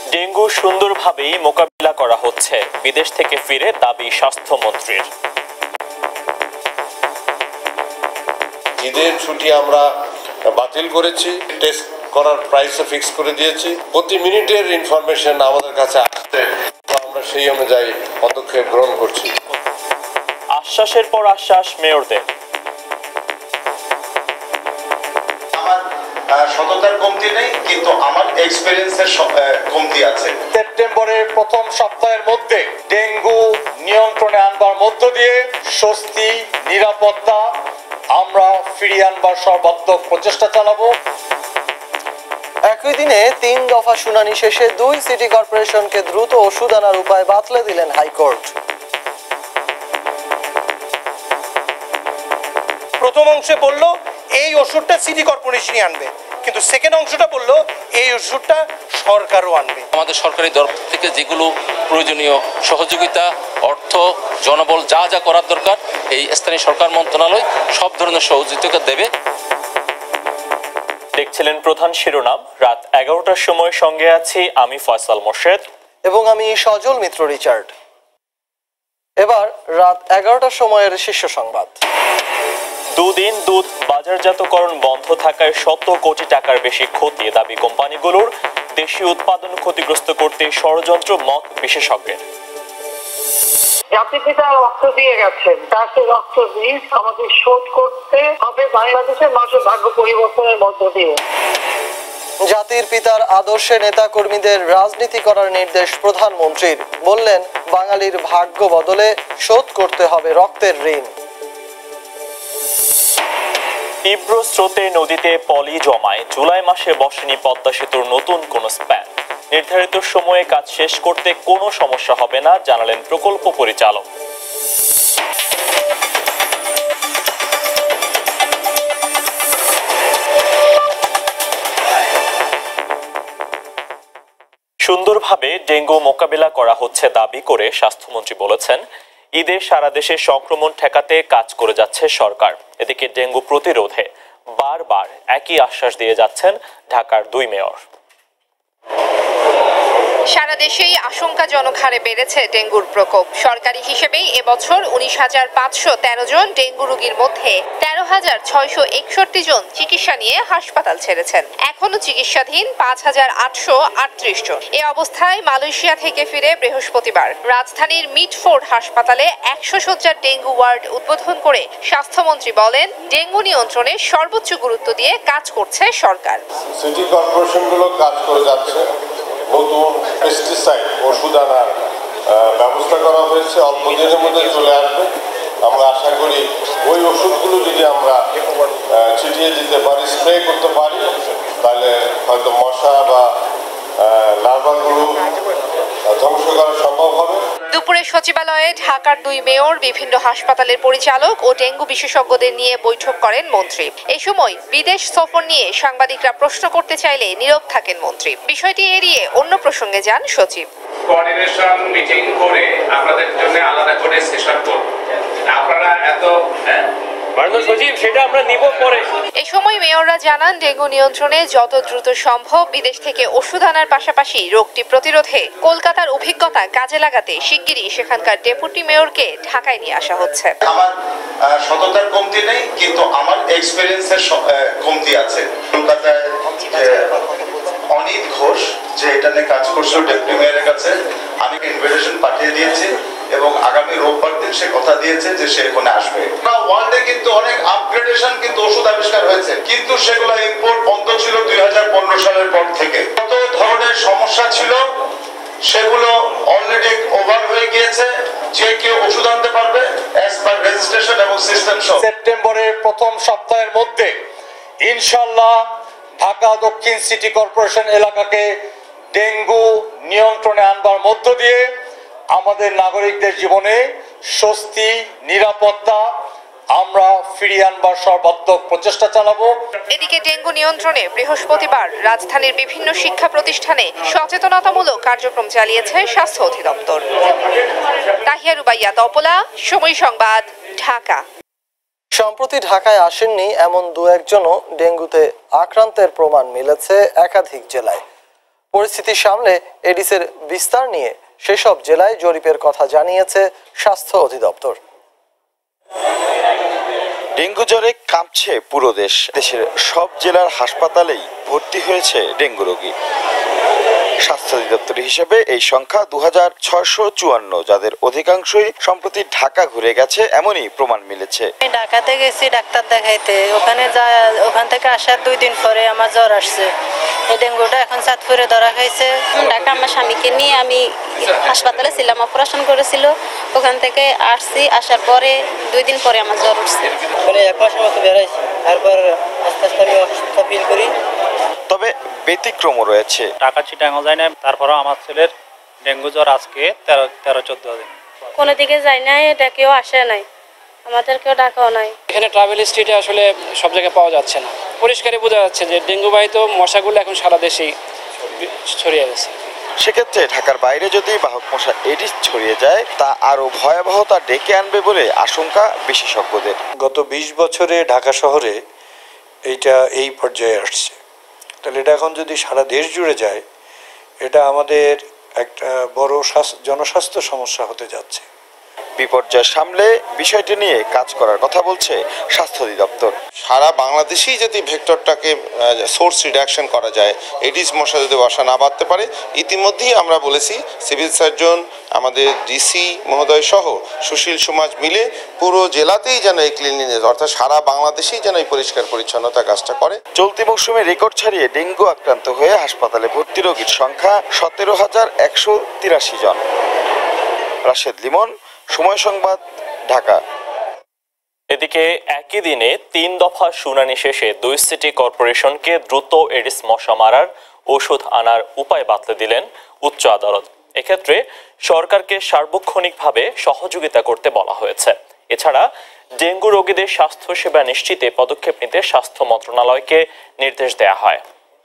Dengue সুন্দরভাবেই মোকাবিলা করা হচ্ছে, বিদেশ থেকে ফিরে দাবি স্বাস্থ্যমন্ত্রীর। ঈদের ছুটি আমরা বাতিল করেছি, টেস্ট করার প্রাইসও ফিক্স করে দিয়েছি। প্রতি মিনিটের ইনফরমেশন আমাদের কাছে আসছে, আমরা সেই অনুযায়ী পদক্ষেপ গ্রহণ করছি। আশ্বাসের পর আশ্বাস মেয়রদের। আমার সততার কমতি নেই, কিন্তু আমার এক্সপেরিয়েন্সের কমতি আছে। সেপ্টেম্বরের প্রথম সপ্তাহের মধ্যে ডেঙ্গু নিয়ন্ত্রণে আনবার মধ্য দিয়ে স্বস্তি, নিরাপত্তা আমরা ফিরিয়ে আনবার সর্বাত্মক প্রচেষ্টা চালাবো। একই দিনে 3 দফা শুনানি শেষে 2 সিটি কর্পোরেশনকে দ্রুত ওষুধ আনার উপায় বাতলে দিলেন হাইকোর্ট। প্রথম অংশে বলল এই ওষুধটা সিটি কর্পোরেশনই আনবে, কিন্তু সেকেন্ড অংশটা বলল এই ওষুধটা সরকারও আনবে। আমাদের সরকারি তরফ থেকে যেগুলো প্রয়োজনীয় সহযোগিতা, অর্থ, জনবল যা যা করার দরকার এই স্থানীয় সরকার মন্ত্রণালয় সব ধরনের সহযোগিতা দেবে। দেখছিলেন প্রধান শিরোনাম। রাত 11টার সময় সঙ্গে আছি আমি ফয়সাল মোর্শেদ এবং আমি সজল মিত্র রিচার্ড। এবার রাত 11টার সময়ের শীর্ষ সংবাদ। দুদিন দুধ বাজারজাতকরণ বন্ধ থাকায় শত কোটি টাকার বেশি ক্ষতি দাবি কোম্পানিগুলোর। দেশীয় উৎপাদন ক্ষতিগ্রস্ত করতে ষড়যন্ত্র মত বিশেষজ্ঞের। জাতির পিতা রক্ত দিয়ে গেছেন, তার সেই রক্ত বীজ আমাদের শোধ করতে হবে বাংলাদেশের মানুষের ভাগ্য পরিবর্তনের মধ্য দিয়ে। জাতির পিতার আদর্শে নেতা কর্মীদের রাজনীতি করার নির্দেশ প্রধানমন্ত্রীর। বললেন, বাঙালির ভাগ্য বদলে শোধ করতে হবে রক্তের ঋণ। তীব্র স্রোতে নদীতে পলি জমায়, জুলাই মাসে বসেনি পদ্মা সেতুর নতুন কোন স্প্যান। নির্ধারিত সময়ে কাজ শেষ করতে কোনো সমস্যা হবে না জানালেন প্রকল্প পরিচালক। সুন্দরভাবে ডেঙ্গু মোকাবিলা করা হচ্ছে দাবি করে স্বাস্থ্যমন্ত্রী বলেছেন, ঈদে সারা দেশে সংক্রমণ ঠেকাতে কাজ করে যাচ্ছে সরকার। এদিকে ডেঙ্গু প্রতিরোধে বারবার একই আশ্বাস দিয়ে যাচ্ছেন ঢাকার 2 মেয়র। সারা দেশেই আশঙ্কাজনক হারে বেড়েছে ডেঙ্গুর প্রকোপ। সরকারি হিসেবেই এবছর 19,513 জন ডেঙ্গু রোগীর মধ্যে 13,661 জন চিকিৎসা নিয়ে হাসপাতাল ছেড়েছেন। এখনো চিকিৎসাধীন 5,838 জন। এ অবস্থায় মালয়েশিয়া থেকে ফিরে বৃহস্পতিবার রাজধানীর মিডফোর্ড হাসপাতালে 100 শয্যার ডেঙ্গু ওয়ার্ড উদ্বোধন করে স্বাস্থ্যমন্ত্রী বলেন, ডেঙ্গু নিয়ন্ত্রণে সর্বোচ্চ গুরুত্ব দিয়ে কাজ করছে সরকার। সিটি কর্পোরেশনগুলো কাজ করে যাচ্ছে। নতুন পেস্টিসাইড ওষুধ আনার ব্যবস্থা করা হয়েছে, অল্প দিনের মধ্যে চলে আসবে। আমরা আশা করি ওই ওষুধগুলো যদি আমরা ছিটিয়ে দিতে পারি, স্প্রে করতে পারি, তাহলে হয়তো মশা বা লার্ভাগুলো ধ্বংস করা সম্ভব হবে। দুপুরে সচিবালয়ে ঢাকার 2 মেয়র, বিভিন্ন হাসপাতালের পরিচালক ও ডেঙ্গু বিশেষজ্ঞদের নিয়ে বৈঠক করেন মন্ত্রী। এই সময় বিদেশ সফর নিয়ে সাংবাদিকরা প্রশ্ন করতে চাইলে নীরব থাকেন মন্ত্রী। বিষয়টি এড়িয়ে অন্য প্রসঙ্গে যান সচিব। কোঅর্ডিনেশন মিটিং করে আপনাদের জন্য আলাদা করে সেশন করব। আপনারা এত এ সময় মেয়ররা জানান, ডেঙ্গু নিয়ন্ত্রণে যত দ্রুত সম্ভব বিদেশ থেকে ওষুধ আনার পাশাপাশি রোগটি প্রতিরোধে কলকাতার অভিজ্ঞতা কাজে লাগাতে শিগগিরই সেখানকার ডেপুটি মেয়রকে ঢাকায় নিয়ে আসা হচ্ছে। আমার সততার কমতি নেই, কিন্তু আমার এক্সপেরিয়েন্সের কমতি আছে। কলকাতায় অনিত ঘোষ যে এটা নিয়ে কাজ করছে ডেপুটি মেয়রের কাছে আমি ইনভিটেশন পাঠিয়ে দিয়েছি এবং আগামী রোববার দিন সে কথা দিয়েছে যে সে এখানে আসবে। ওয়ার্ল্ডে কিন্তু অনেক আপগ্রেডেশন কিন্তু ওষুধ আবিষ্কার হয়েছে, কিন্তু সেগুলো ইম্পোর্ট বন্ধ ছিল 2015 সালের পর থেকে। কত ধরনের সমস্যা ছিল সেগুলো অলরেডি ওভার হয়ে গিয়েছে। যে কেউ ওষুধ আনতে পারবে অ্যাজ পার রেজিস্ট্রেশন এবং সিস্টেম সহ। সেপ্টেম্বরের প্রথম সপ্তাহের মধ্যে ইনশাআল্লাহ ঢাকা দক্ষিণ সিটি কর্পোরেশন এলাকাকে ডেঙ্গু নিয়ন্ত্রণে আনবার মধ্য দিয়ে আমাদের নাগরিকদের জীবনে স্বস্তি, নিরাপত্তা আমরা ফিরিয়ে আনবার সর্বাত্মক প্রচেষ্টা চালাবো। এদিকে ডেঙ্গু নিয়ন্ত্রণে বৃহস্পতিবার রাজধানীর বিভিন্ন শিক্ষা প্রতিষ্ঠানে সচেতনতামূলক কার্যক্রম চালিয়েছে স্বাস্থ্য অধিদপ্তর। তাহিয়া রুবাইয়া তপলা, সময় সংবাদ, ঢাকা। সম্প্রতি ঢাকায় আসেননি এমন 2-1 জনও ডেঙ্গুতে আক্রান্তের প্রমাণ মিলেছে একাধিক জেলায়। পরিস্থিতি সামলে এডিসের বিস্তার নিয়ে সেসব জেলায় জরিপের কথা জানিয়েছে স্বাস্থ্য অধিদপ্তর। ডেঙ্গু জ্বরে কাঁপছে পুরো দেশ। দেশের সব জেলার হাসপাতালেই ভর্তি হয়েছে ডেঙ্গু রোগী। স্বাস্থ্য অধিদপ্তর হিসেবে এই সংখ্যা 2654, যাদের অধিকাংশই সম্প্রতি ঢাকা ঘুরে গেছে এমনই প্রমাণ মিলেছে। ঢাকাতে গেছি ডাক্তার দেখাইতে, ওখান থেকে আসার 2 দিন পরে আমার জ্বর আসছে। এই ডেঙ্গুটা এখন চাঁদপুরে ধরা খাইছে। ঢাকা আমার স্বামীকে নিয়ে আমি হাসপাতালে ছিলাম, অপারেশন করেছিল, ওখান থেকে আসছি, আসার পরে 2 দিন পরে আমার জ্বর উঠছে। মানে 1 মাসের মতো বেড়াইছি, তারপর আস্তে আস্তে আমি অসুস্থ ফিল করি। তবে ব্যতিক্রমও রয়েছে। টাকা চিটানো যায় না, তারপরে আমার ছেলের ডেঙ্গু জ্বর আজকে 13-14 দিন। কোনো দিকে যায় নাই, এটা কেউ আসে নাই, আমাদেরকেও ডাকাও নাই। এখানে ট্রাভেল হিস্ট্রিটা আসলে সব জায়গায় পাওয়া যাচ্ছে না। পরিষ্কারই বোঝা যাচ্ছে যে ডেঙ্গু বাহিত মশাগুলো এখন সারা দেশেই ছড়িয়ে গেছে। সেক্ষেত্রে ঢাকার বাইরে যদি বাহক মশা এডিস ছড়িয়ে যায় তা আরো ভয়াবহতা ডেকে আনবে বলে আশঙ্কা বিশেষজ্ঞদের। গত 20 বছরে ঢাকা শহরে এইটা এই পর্যায়ে আসছে, তাহলে এটা এখন যদি সারা দেশ জুড়ে যায়, এটা আমাদের একটা বড় জনস্বাস্থ্য সমস্যা হতে যাচ্ছে। বিপর্যয় সামলে বিষয়টি নিয়ে কাজ করার কথা বলছে স্বাস্থ্য অধিদপ্তর। সারা বাংলাদেশেই যদি ভেক্টরটাকে সোর্স রিডাকশন করা যায়, এডিস মশা যদি বাসা না বাঁধতে পারে, ইতিমধ্যেই আমরা বলেছি সিভিল সার্জন, আমাদের ডিসি মহোদয় সহ সুশীল সমাজ মিলে পুরো জেলাতেই যেন এই ক্লিনলিনেস, অর্থাৎ সারা বাংলাদেশেই যেন এই পরিষ্কার পরিচ্ছন্নতা কাজটা করে। চলতি মৌসুমে রেকর্ড ছাড়িয়ে ডেঙ্গু আক্রান্ত হয়ে হাসপাতালে ভর্তি রোগীর সংখ্যা 17,183 জন। রাশেদ লিমন, সময় সংবাদ, ঢাকা। এদিকে একই দিনে 3 দফা শুনানি শেষে 2 সিটি কর্পোরেশনকে দ্রুত এডিস মশা মারার ওষুধ আনার উপায় বাতলে দিলেন উচ্চ আদালত। এক্ষেত্রে সরকারকে সার্বক্ষণিকভাবে সহযোগিতা করতে বলা হয়েছে। এছাড়া ডেঙ্গু রোগীদের স্বাস্থ্যসেবা নিশ্চিতে পদক্ষেপ নিতে স্বাস্থ্য মন্ত্রণালয়কে নির্দেশ দেওয়া হয়।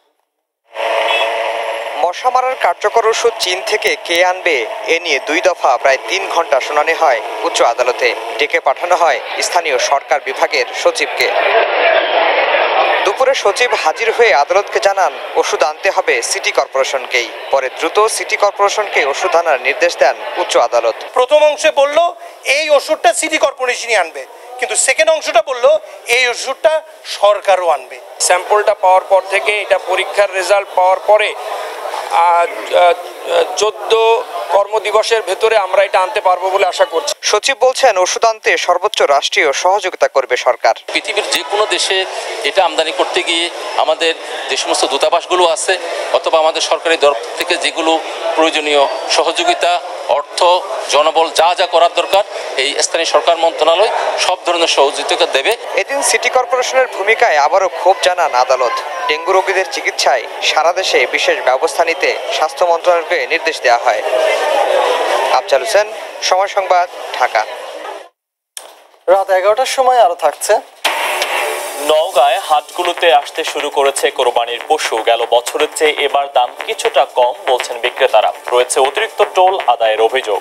মশা মারার কার্যকর ওষুধ চীন থেকে কে আনবে এ নিয়ে 2 দফা প্রায় 3 ঘন্টা শুনানি হয় উচ্চ আদালতে। ডেকে পাঠানো হয় স্থানীয় সরকার বিভাগের সচিবকে। দুপুরে সচিব হাজির হয়ে আদালতকে জানান ওষুধ আনতে হবে সিটি কর্পোরেশনকেই। পরে দ্রুত সিটি কর্পোরেশনকে ওষুধ আনার নির্দেশ দেন উচ্চ আদালত। প্রথম অংশে বলল এই ওষুধটা সিটি কর্পোরেশনই আনবে, কিন্তু সেকেন্ড অংশটা বলল এই ওষুধটা সরকারও আনবে। স্যাম্পলটা পাওয়ার পর থেকে এটা পরীক্ষার রেজাল্ট পাওয়ার পরে 14 কর্মদিবসের ভেতরে আমরা এটা আনতে পারবো বলে আশা করছি। সচিব বলছেন ওষুধ আনতে সর্বোচ্চ রাষ্ট্রীয় সহযোগিতা করবে সরকার। পৃথিবীর যে কোনো দেশে এটা আমদানি করতে গিয়ে আমাদের যে সমস্ত দূতাবাসগুলো আছে অথবা আমাদের সরকারি তরফ থেকে যেগুলো প্রয়োজনীয় সহযোগিতা, অর্থ, জনবল যা যা করার দরকার এই স্থানীয় সরকার মন্ত্রণালয় সব ধরনের সহযোগিতা দেবে। এদিন সিটি কর্পোরেশনের ভূমিকায় আবারও ক্ষোভ জানান আদালত। ডেঙ্গু রোগীদের চিকিৎসায় সারা দেশে বিশেষ ব্যবস্থা নিতে স্বাস্থ্য মন্ত্রণালয়কে নির্দেশ দেওয়া হয়। আফজাল হোসেন, সময় সংবাদ, ঢাকা। রাত 11টার সময় আরো থাকছে। নওগাঁয় হাটগুলোতে আসতে শুরু করেছে কোরবানির পশু। গেল বছরের চেয়ে এবার দাম কিছুটা কম বলছেন বিক্রেতারা। রয়েছে অতিরিক্ত টোল আদায়ের অভিযোগ।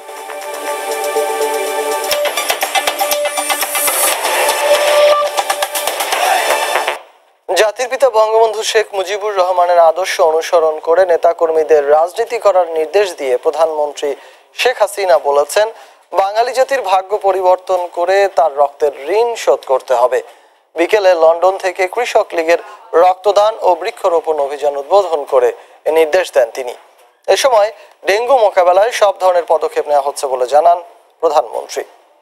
জাতির পিতা বঙ্গবন্ধু শেখ মুজিবুর রহমানের আদর্শ অনুসরণ করে নেতাকর্মীদের রাজনীতি করার নির্দেশ দিয়ে প্রধানমন্ত্রী শেখ হাসিনা বলেছেন, বাঙালি জাতির ভাগ্য পরিবর্তন করে তার রক্তের ঋণ শোধ করতে হবে। বিকেলে লন্ডন থেকে কৃষক লীগের রক্তদান ও বৃক্ষরোপণ অভিযান উদ্বোধন করে এ নির্দেশ দেন তিনি। এ সময় ডেঙ্গু মোকাবেলায় সব ধরনের পদক্ষেপ নেওয়া হচ্ছে বলে জানান প্রধানমন্ত্রী।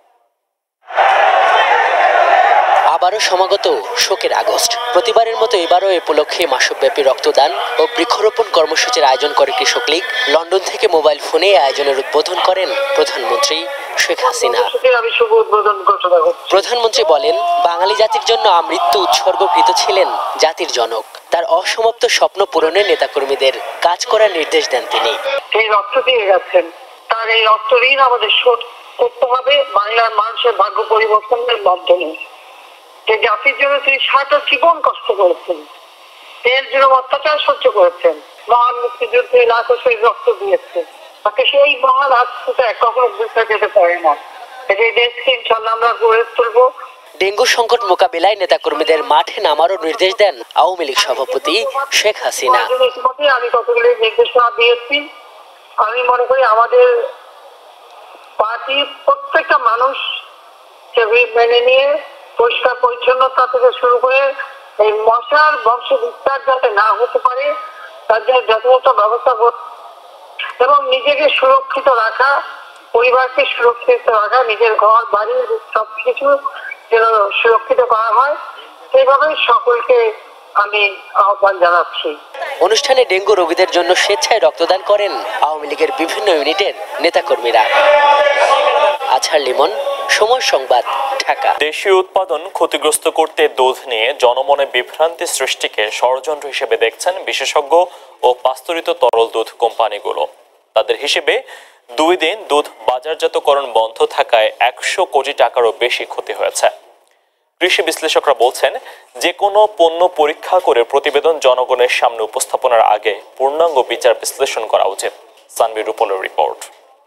আবারও সমাগত শোকের আগস্ট। প্রতিবারের মতো এবারও এ উপলক্ষে মাসব্যাপী রক্তদান ও বৃক্ষরোপণ কর্মসূচির আয়োজন করে কৃষক লীগ। লন্ডন থেকে মোবাইল ফোনে আয়োজনের উদ্বোধন করেন প্রধানমন্ত্রী শেখ হাসিনা। প্রধানমন্ত্রী বলেন, বাঙালি জাতির জন্য আমৃত্যু উৎসর্গকৃত ছিলেন জাতির জনক। তার অসমাপ্ত স্বপ্ন পূরণে নেতাকর্মীদের কাজ করার নির্দেশ দেন তিনি। এই রক্ত দিয়ে গেছেন, তার এই রক্ত ঋণ আমাদের শোধ করতে হবে বাংলার মানুষের ভাগ্য পরিবর্তনের মাধ্যমে। যে জাতির জন্য তিনি সারাটা জীবন কষ্ট করেছেন, এর জন্য অত্যাচার সহ্য করেছেন, মহান মুক্তিযুদ্ধে লাখো শহীদ রক্ত দিয়েছেন। তাকে সেই মহান রাষ্ট্রটা কখনো বুঝতে যেতে পারে না। এই দেশকে ইনশাল্লাহ আমরা গড়ে তুলবো। ডেঙ্গু সংকট মোকাবিলায় নেতাকর্মীদের মাঠে নামারও নির্দেশ দেন আওয়ামী লীগ সভাপতি শেখ হাসিনা। আমি কতগুলি নির্দেশনা দিয়েছি। আমি মনে করি আমাদের পার্টির প্রত্যেকটা মানুষ মেনে নিয়ে পরিষ্কার পরিচ্ছন্নতা থেকে শুরু করে এই মশার বংশ বিস্তার যাতে না হতে পারে তার জন্য যথাযথ ব্যবস্থা এবং নিজেকে সুরক্ষিত রাখা, পরিবারকে সুরক্ষিত রাখা, নিজের ঘর বাড়ি সবকিছু যেন সুরক্ষিত করা হয় সেইভাবেই সকলকে আমি আহ্বান জানাচ্ছি। অনুষ্ঠানে ডেঙ্গু রোগীদের জন্য স্বেচ্ছায় রক্তদান করেন আওয়ামী লীগের বিভিন্ন ইউনিটের নেতাকর্মীরা। আছার লিমন, সময় সংবাদ, ঢাকা। দেশীয় উৎপাদন ক্ষতিগ্রস্ত করতে দুধ নিয়ে জনমনে বিভ্রান্তি সৃষ্টিকে ষড়যন্ত্র হিসেবে দেখছেন বিশেষজ্ঞ ও পাস্তুরিত তরল দুধ কোম্পানিগুলো। তাদের হিসেবে 2 দিন দুধ বাজারজাতকরণ বন্ধ থাকায় 100 কোটি টাকারও বেশি ক্ষতি হয়েছে। কৃষি বিশ্লেষকরা বলছেন, যে কোনো পণ্য পরীক্ষা করে প্রতিবেদন জনগণের সামনে উপস্থাপনের আগে পূর্ণাঙ্গ বিচার বিশ্লেষণ করা উচিত। সানবির রূপলের রিপোর্ট।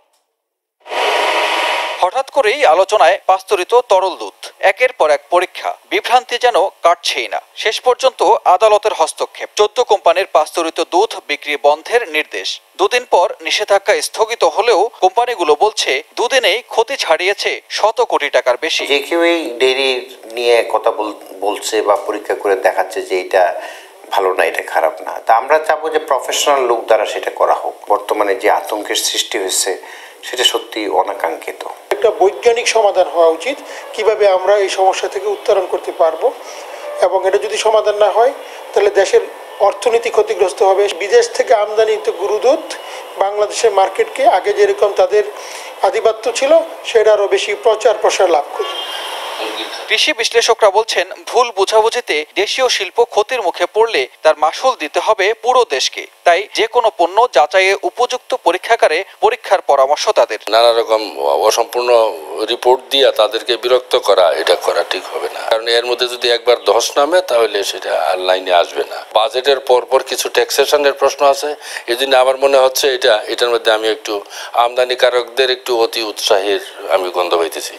হঠাৎ করেই আলোচনায় পাস্তুরিত তরল দুধ, একের পর এক পরীক্ষা, বিভ্রান্তি যেন কাটছেই না। শেষ পর্যন্ত আদালতের হস্তক্ষেপ, 14 কোম্পানির পাস্তুরিত দুধ বিক্রি বন্ধের নির্দেশ। 2 দিন পর নিষেধাজ্ঞা স্থগিত হলেও কোম্পানিগুলো বলছে 2 দিনেই ক্ষতি ছাড়িয়েছে 100 কোটি টাকার বেশি। যে কেউ এই ডেইরি নিয়ে কথা বলছে বা পরীক্ষা করে দেখাচ্ছে যে এটা ভালো না, এটা খারাপ না, তা আমরা চাবো যে প্রফেশনাল লোক দ্বারা সেটা করা হোক। বর্তমানে যে আতঙ্কের সৃষ্টি হয়েছে সেটা সত্যি অনাকাঙ্ক্ষিত। একটা বৈজ্ঞানিক সমাধান হওয়া উচিত, কিভাবে আমরা এই সমস্যা থেকে উত্তরণ করতে পারবো, এবং এটা যদি সমাধান না হয় তাহলে দেশের অর্থনীতি ক্ষতিগ্রস্ত হবে। বিদেশ থেকে আমদানিত গরু দুধ বাংলাদেশের মার্কেটকে আগে যেরকম তাদের আধিপত্য ছিল সেটা আরও বেশি প্রচার প্রসার লাভ করবে। কৃষি বিশ্লেষকরা বলছেন, ভুল বোঝাবুঝিতে দেশীয় শিল্প ক্ষতির মুখে পড়লে তার মাসুল দিতে হবে পুরো দেশকে। তাই যে কোনো পণ্য যাচাইয়ে উপযুক্ত পরীক্ষাগারে পরীক্ষার পরামর্শ তাদের। নানা রকম অসম্পূর্ণ রিপোর্ট দিয়ে তাদেরকে বিরক্ত করা, এটা করা ঠিক হবে না। কারণ এর মধ্যে যদি একবার ধস নামে তাহলে সেটা আর লাইনে আসবে না। বাজেটের পরপর কিছু ট্যাক্সেশনের প্রশ্ন আছে, এই জন্য আমার মনে হচ্ছে এটার মধ্যে আমি একটু আমদানিকারকদের একটু অতি উৎসাহের আমি গন্ধ পাইতেছি।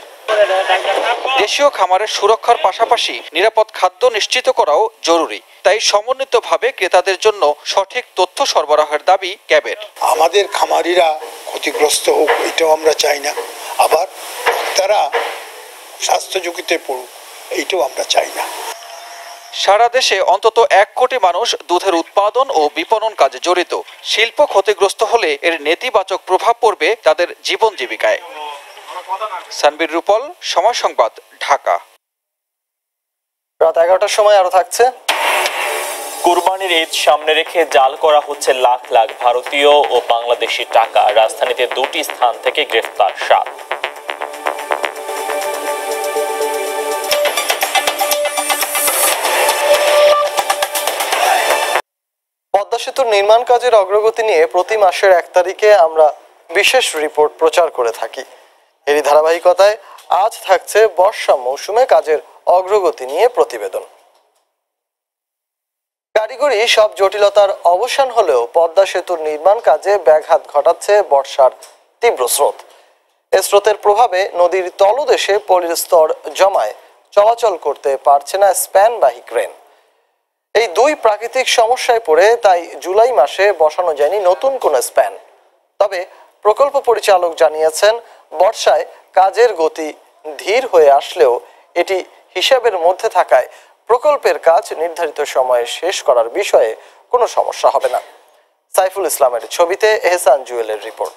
দেশীয় খামারের সুরক্ষার পাশাপাশি নিরাপদ খাদ্য নিশ্চিত করাও জরুরি। তাই সমন্বিতভাবে ক্রেতাদের জন্য সঠিক তথ্য সরবরাহের দাবি ক্যাবের। আমাদের খামারিরা ক্ষতিগ্রস্ত হোক এটাও আমরা চাই না, আবার তারা স্বাস্থ্য ঝুঁকিতে পড়ুক এইটাও আমরা চাই না। সারা দেশে অন্তত 1 কোটি মানুষ দুধের উৎপাদন ও বিপণন কাজে জড়িত। শিল্প ক্ষতিগ্রস্ত হলে এর নেতিবাচক প্রভাব পড়বে তাদের জীবন জীবিকায়। সানবির রূপল, সময় সংবাদ, ঢাকা। রাত 11টার সময় আরো থাকছে। কুরবানির ঈদ সামনে রেখে জাল করা হচ্ছে লাখ লাখ ভারতীয় ও বাংলাদেশি টাকা। রাজধানীতে 2টি স্থান থেকে গ্রেফতার 7। পদ্মা সেতুর নির্মাণ কাজের অগ্রগতি নিয়ে প্রতি মাসের 1 তারিখে আমরা বিশেষ রিপোর্ট প্রচার করে থাকি। এরই ধারাবাহিকতায় আজ থাকছে বর্ষা মৌসুমে কাজের অগ্রগতি নিয়ে প্রতিবেদন। কারিগরি সব জটিলতার অবসান হলেও পদ্মা সেতুর নির্মাণ কাজে ব্যাঘাত ঘটাচ্ছে বর্ষার তীব্র স্রোত। এই স্রোতের প্রভাবে নদীর তলদেশে পলির স্তর জমায় চলাচল করতে পারছে না স্প্যানবাহী ক্রেন। এই 2 প্রাকৃতিক সমস্যায় পড়ে তাই জুলাই মাসে বসানো যায়নি নতুন কোনো স্প্যান। তবে প্রকল্প পরিচালক জানিয়েছেন, বর্ষায় কাজের গতি ধীর হয়ে আসলেও এটি হিসাবের মধ্যে থাকায় প্রকল্পের কাজ নির্ধারিত সময়ে শেষ করার বিষয়ে কোনো সমস্যা হবে না। সাইফুল ইসলামের ছবিতে এহসান জুয়েলের রিপোর্ট।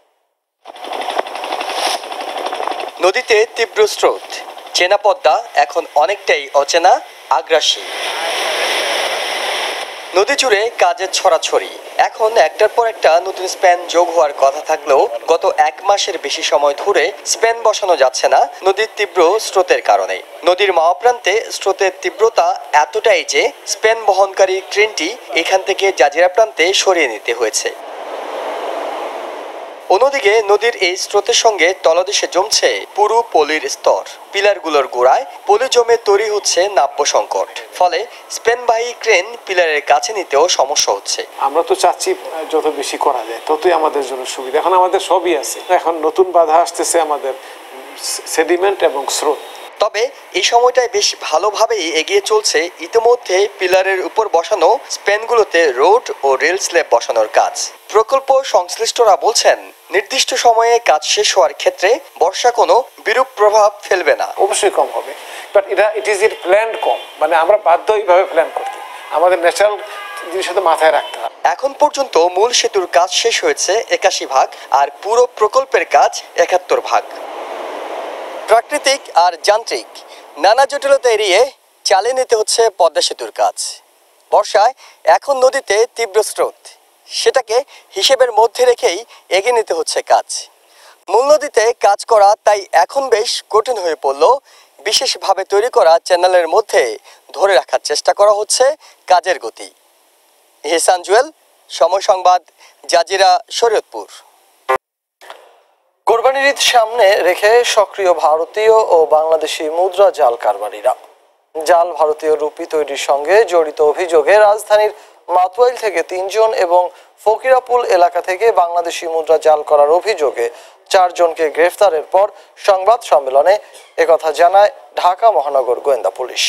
নদীতে তীব্র স্রোত, চেনা পদ্মা এখন অনেকটাই অচেনা, আগ্রাসী। নদী জুড়ে কাজের ছড়াছড়ি। এখন একটার পর একটা নতুন স্প্যান যোগ হওয়ার কথা থাকলেও গত 1 মাসের বেশি সময় ধরে স্প্যান বসানো যাচ্ছে না নদীর তীব্র স্রোতের কারণে। নদীর মাওয়া-প্রান্তে স্রোতের তীব্রতা এতটাই যে স্প্যান বহনকারী ক্রেনটি এখান থেকে জাজিরা প্রান্তে সরিয়ে নিতে হয়েছে। অন্যদিকে নদীর এই স্রোতের সঙ্গে তলদেশে জমছে পুরু পলির স্তর। পিলারগুলোর গোড়ায় পলি জমে তৈরি হচ্ছে নাব্য সংকট। ফলে স্প্যানবাহী ক্রেন পিলারের কাছে নিতেও সমস্যা হচ্ছে। আমরা তো চাচ্ছি যত বেশি করা যায় ততই আমাদের জন্য সুবিধা। এখন আমাদের সবই আছে, এখন নতুন বাধা আসতেছে আমাদের সেডিমেন্ট এবং স্রোত। তবে এই সময়টায় বেশ ভালোভাবেই এগিয়ে চলছে ইতিমধ্যে পিলারের উপর বসানো স্প্যানগুলোতে রোড ও রেল স্ল্যাব বসানোর কাজ। প্রকল্প সংশ্লিষ্টরা বলছেন নির্দিষ্ট সময়ে কাজ শেষ হওয়ার ক্ষেত্রে বর্ষা কোনো বিরূপ প্রভাব ফেলবে না। অবশ্যই কম হবে, বাট ইট ইজ প্ল্যান্ড কম, মানে আমরা বাধ্য এইভাবে প্ল্যান করতে, আমাদের ন্যাচারাল জিনিস তো মাথায় রাখতে হবে। এখন পর্যন্ত মূল সেতুর কাজ শেষ হয়েছে 81 ভাগ আর পুরো প্রকল্পের কাজ 71 ভাগ। প্রাকৃতিক আর যান্ত্রিক নানা জটিলতা এড়িয়ে চালিয়ে নিতে হচ্ছে পদ্মা সেতুর কাজ। বর্ষায় এখন নদীতে তীব্র স্রোত, সেটাকে হিসেবের মধ্যে রেখেই এগিয়ে নিতে হচ্ছে কাজ। মূল নদীতে কাজ করা তাই এখন বেশ কঠিন হয়ে পড়ল। বিশেষভাবে তৈরি করা চ্যানেলের মধ্যে ধরে রাখার চেষ্টা করা হচ্ছে কাজের গতি। ইহসান জুয়েল, সময় সংবাদ, জাজিরা, শরীয়তপুর। কোরবানির ঈদ সামনে রেখে সক্রিয় ভারতীয় ও বাংলাদেশি মুদ্রা জাল কারবারিরা। জাল ভারতীয় রুপি তৈরির সঙ্গে জড়িত অভিযোগে রাজধানীর মাতুয়াইল থেকে 3 জন এবং ফকিরাপুল এলাকা থেকে বাংলাদেশি মুদ্রা জাল করার অভিযোগে 4 জনকে গ্রেফতারের পর সংবাদ সম্মেলনে একথা জানায় ঢাকা মহানগর গোয়েন্দা পুলিশ।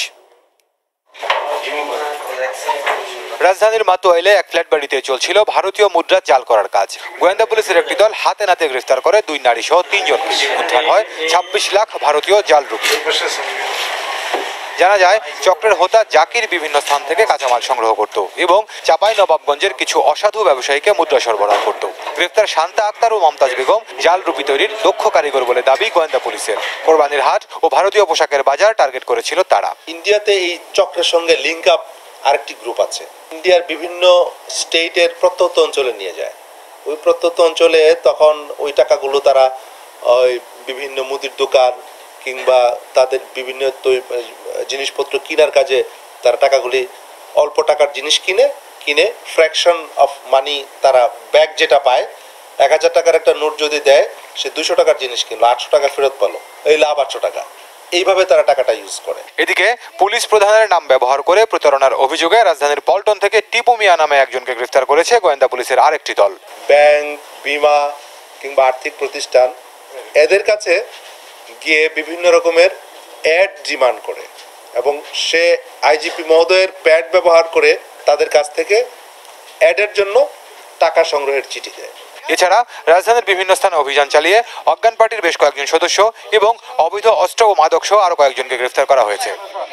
রাজধানীর মাতুয়াইলে এক ফ্ল্যাট বাড়িতে চলছিল ভারতীয় মুদ্রা জাল করার কাজ। গোয়েন্দা পুলিশের একটি দল হাতে নাতে গ্রেফতার করে 2 নারী সহ 3 জনকে। উদ্ধার হয় 26 লাখ ভারতীয় জাল রুপি। জানা যায় চক্রের হোতা জাকির বিভিন্ন স্থান থেকে কাঁচামাল সংগ্রহ করত এবং চাঁপাইনবাবগঞ্জের কিছু অসাধু ব্যবসায়ীকে মুদ্রা সরবরাহ করত। গ্রেফতার শান্তা আক্তার ও মমতাজ বেগম জাল রুপি তৈরির দক্ষ কারিগর বলে দাবি গোয়েন্দা পুলিশের। কোরবানির হাট ও ভারতীয় পোশাকের বাজার টার্গেট করেছিল তারা। ইন্ডিয়াতে এই চক্রের সঙ্গে লিঙ্ক আপ আরেকটি গ্রুপ আছে। ইন্ডিয়ার বিভিন্ন স্টেটের প্রত্যন্ত অঞ্চলে নিয়ে যায়। ওই প্রত্যন্ত অঞ্চলে তখন ওই টাকাগুলো তারা ওই বিভিন্ন মুদির দোকান কিংবা তাদের বিভিন্ন জিনিসপত্র কেনার কাজে তারা টাকাগুলি অল্প টাকার জিনিস কিনে ফ্র্যাকশন অফ মানি তারা ব্যাগ যেটা পায় 1000 টাকার একটা নোট যদি দেয় সে 200 টাকার জিনিস কিনলো 800 টাকা ফেরত পেল, এই লাভ 800 টাকা। এইভাবে তারা টাকাটা ইউজ করে। এদিকে পুলিশ প্রধানের নাম ব্যবহার করে প্রতারণার অভিযোগে রাজধানীর পল্টন থেকে টিপু মিয়া নামে একজনকে গ্রেফতার করেছে গোয়েন্দা পুলিশের আরেকটি দল। ব্যাংক, বিমা কিংবা আর্থিক প্রতিষ্ঠান এদের কাছে গিয়ে বিভিন্ন রকমের অ্যাড ডিমান্ড করে এবং সে আইজিপি মহোদয়ের প্যাড ব্যবহার করে তাদের কাছ থেকে অ্যাডের জন্য টাকা সংগ্রহের চিঠি দেয়। এছাড়া রাজধানীর বিভিন্ন স্থানে অভিযান চালিয়ে অজ্ঞান পার্টির বেশ কয়েকজন সদস্য এবং অবৈধ অস্ত্র ও মাদক সহ আরো কয়েকজনকে গ্রেফতার করা হয়েছে।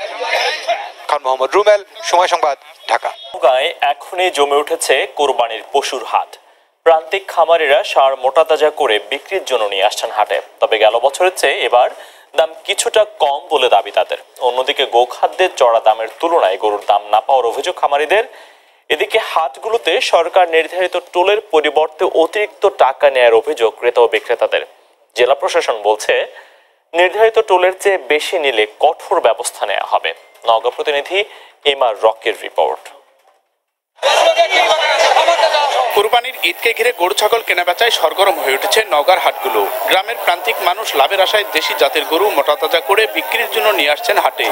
খান মোহাম্মদ রুমেল, সময় সংবাদ, ঢাকা। গায়ে এখনই জমে উঠেছে কোরবানির পশুর হাট। প্রান্তিক খামারিরা ষাঁড় মোটা তাজা করে বিক্রির জন্য নিয়ে আসছেন হাটে। তবে গেল বছরের চেয়ে এবার দাম কিছুটা কম বলে দাবি তাদের। অন্যদিকে গোখাদ্যের চড়া দামের তুলনায় গরুর দাম না পাওয়ার অভিযোগ খামারিদের। এদিকে হাটগুলোতে সরকার নির্ধারিত টোলের পরিবর্তে অতিরিক্ত টাকা নেয়ার অভিযোগ ক্রেতা ও বিক্রেতাদের। জেলা প্রশাসন বলছে নির্ধারিত টোলের চেয়ে বেশি নিলে কঠোর ব্যবস্থা নেওয়া হবে। নওগাঁ প্রতিনিধি এমআর রকের রিপোর্ট। কুরবানির ঈদকে ঘিরে গরু ছাগল কেনাবেচায় সরগরম হয়ে উঠেছে নওগাঁর হাটগুলো। গ্রামের প্রান্তিক মানুষ লাভের আশায় দেশি জাতের গরু মোটা তাজা করে বিক্রির জন্য নিয়ে আসছেন হাটে।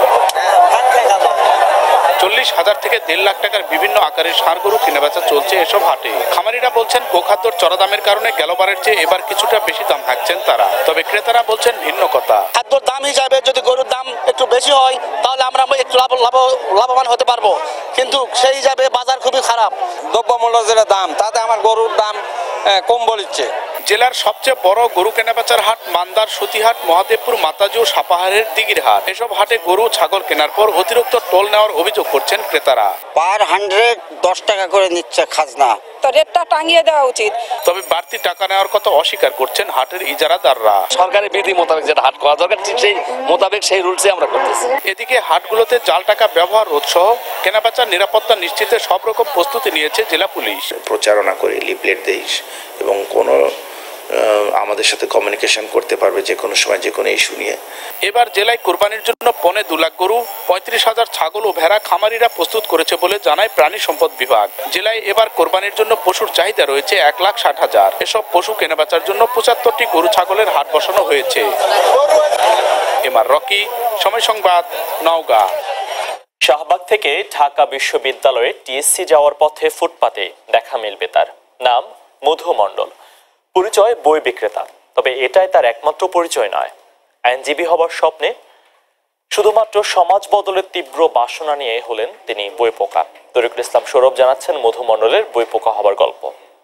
40,000 থেকে 1.5 লাখ টাকার বিভিন্ন আকারের ষাঁড় গরু কেনাবেচা চলছে এসব হাটে। খামারিরা বলছেন গোখাদ্যর চড়া দামের কারণে গেলবারের চেয়ে এবার কিছুটা বেশি দাম হাঁকছেন তারা। তবে ক্রেতারা বলছেন ভিন্ন কথা। খাদ্যর দাম হিসাবে যদি গরুর দাম একটু বেশি হয় তাহলে আমরা একটু লাভবান হতে পারবো, কিন্তু সেই হিসাবে বাজার খুবই খারাপ। দ্রব্যমূল্য যেটা দাম তাতে আমার গরুর দাম কম বলছে। জেলার সবচেয়ে বড় গরু কেনাবেচার হাট মান্দার সুতিহাট, মহাদেবপুর, মাতাজু, সাপাহারের দিঘির হাট। এসব হাটে গরু ছাগল কেনার পর অতিরিক্ত টোল নেওয়ার অভিযোগ করছেন ক্রেতারা। পার 100 10 টাকা করে নিচ্ছে খাজনা। তো রেটটা টাঙিয়ে দেওয়া উচিত। তবে বাড়তি টাকা নেওয়ার কথা অস্বীকার করছেন হাটের ইজারাদাররা। সরকারি বিধি মোতাবেক যেটা হাট করা দরকার ঠিক সেই মোতাবেক সেই রুলসে আমরা করতেছি। এদিকে হাটগুলোতে জাল টাকা ব্যবহার রোধ সহ কেনাবেচার নিরাপত্তা নিশ্চিতে সব রকম প্রস্তুতি নিয়েছে জেলা পুলিশ। প্রচারণা করে লিফলেট দেই এবং কোনো আমাদের সাথে কমিউনিকেশন করতে পারবে যে কোনো সময় যে কোনো ইস্যু নিয়ে। এবার জেলায় কোরবানির জন্য 2.25 লাখ গরু, 35,000 ছাগল ও ভেড়া খামারিরা প্রস্তুত করেছে বলে জানায় প্রাণী সম্পদ বিভাগ। জেলায় এবার কোরবানির জন্য পশুর চাহিদা রয়েছে 1,60,000। এসব পশু কেনাবেচার জন্য 75টি গরু ছাগলের হাট বসানো হয়েছে। এমআর রকি, সময় সংবাদ, নওগাঁ। শাহবাগ থেকে ঢাকা বিশ্ববিদ্যালয়ে টিএসসি যাওয়ার পথে ফুটপাতে দেখা মিলবে তার। নাম মধু মণ্ডল, পরিচয় বই বিক্রেতা। তবে এটাই তার একমাত্র পরিচয় নয়। আইনজীবী হবার স্বপ্নে শুধুমাত্র সমাজ বদলের তীব্র বাসনা নিয়ে হলেন তিনি বইপোকা। তরিকুল ইসলাম সৌরভ জানাচ্ছেন মধুমণ্ডলের বইপোকা হবার গল্প।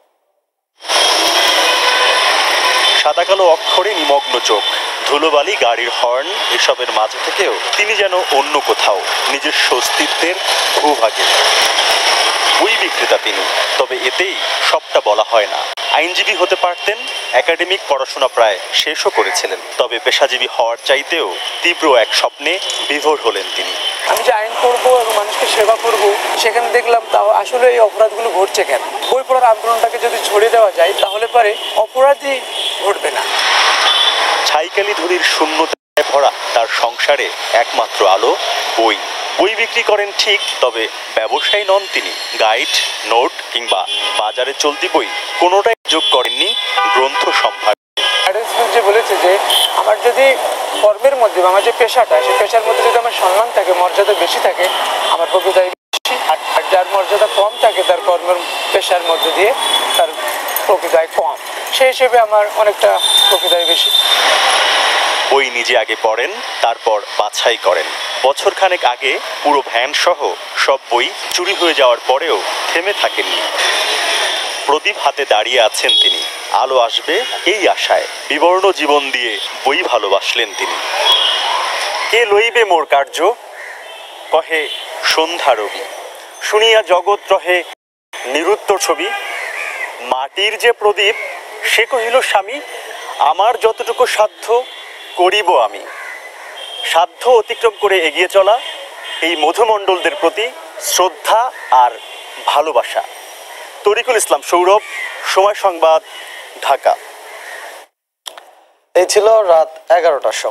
সাদা কালো অক্ষরে নিমগ্ন চোখ, ধুলোবালি, গাড়ির হর্ন, এসবের মাঝে থেকেও তিনি যেন অন্য কোথাও, নিজস্ব অস্তিত্বের ভূভাগে। বই বিক্রেতা তিনি, তবে এতেই সবটা বলা হয় না। আইনজীবী হতে পারতেন, একাডেমিক পড়াশোনা প্রায় শেষও করেছিলেন, তবে পেশাজীবী হওয়ার চাইতেও তীব্র এক স্বপ্নে বিভোর হলেন তিনি। আমি যে আইন পড়বো এবং মানুষকে সেবা করব, সেখানে দেখলাম তাও আসলে এই অপরাধগুলো ঘটছে কেন। বই পড়ার আন্দোলনটাকে যদি ছড়িয়ে দেওয়া যায় তাহলে পরে অপরাধই ঘটবে না। ছাইকালি ধুলির শূন্যতায় ভরা তার সংসারে একমাত্র আলো বই। বই বিক্রি করেন ঠিক, তবে ব্যবসায়ী নন তিনি। গাইড, নোট কিংবা বাজারে চলতি বই কোনোটাই যোগ করেননি গ্রন্থ সম্ভার। যে বলেছে যে আমার যদি কর্মের মধ্যে বা আমার যে পেশাটা, সেই পেশার মধ্যে যদি আমার সম্মান থাকে, মর্যাদা বেশি থাকে, আমার প্রকৃতি বেশি। আর যার মর্যাদা কম থাকে, তার কর্মের পেশার মধ্যে দিয়ে তার প্রকৃতি কম। সেই হিসেবে আমার অনেকটা প্রকৃতি বেশি। বই নিজে আগে পড়েন, তারপর বাছাই করেন। বছরখানেক আগে পুরো ভ্যান সহ সব বই চুরি হয়ে যাওয়ার পরেও থেমে থাকেননি। প্রদীপ হাতে দাঁড়িয়ে আছেন তিনি। আলো আসবে এই আশায় বিবর্ণ জীবন দিয়ে বই ভালোবাসলেন তিনি। কে লইবে মোর কার্য, কহে সন্ধ্যা রবি, শুনিয়া জগৎ রহে নিরুত্তর ছবি। মাটির যে প্রদীপ, সে কহিল স্বামী, আমার যতটুকু সাধ্য করিব আমি। সাধ্য অতিক্রম করে এগিয়ে চলা, এই মধুমণ্ডলদের প্রতি শ্রদ্ধা আর ভালোবাসা। তরিকুল ইসলাম সৌরভ, সময় সংবাদ, ঢাকা। এই ছিল রাত 11টার সময়।